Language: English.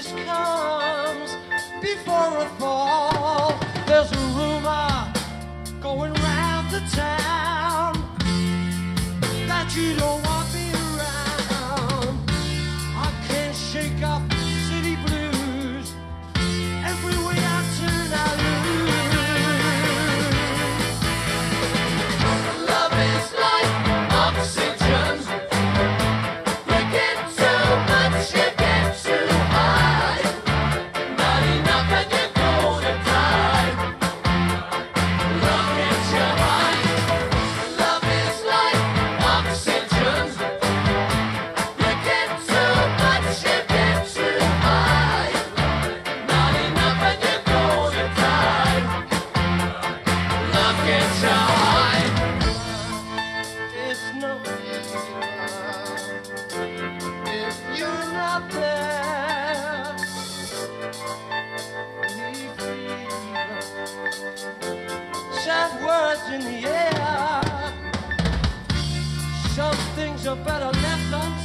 always comes before a fall. There's a rumor going round the town that you don't want me around. I can't shake off city blues. Every way I turn, I lose. Love is like oxygen. You get too much, you get too high. Not enough and you're gonna die. Love gets you high. Love is like oxygen. You get too much, you get too high. Not enough and you're gonna die. Love gets you high. It's no if you're not there. Leave fever, sad words in the air. Some things are better left unsaid.